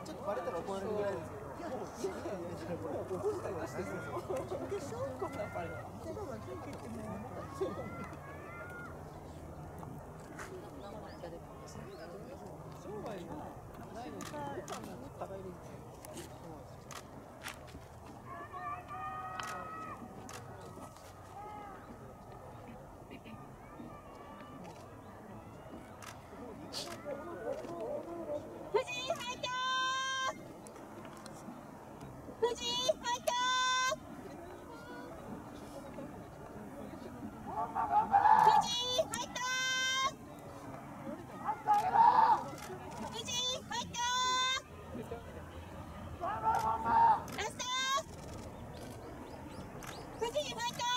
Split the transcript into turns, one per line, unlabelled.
ちょっとバレたら怒られるぐらいですけど、いや、もう家にもうお小遣い出してるんですよ。決勝こんなやっぱり。商売がないのに、高いです。
藤井入った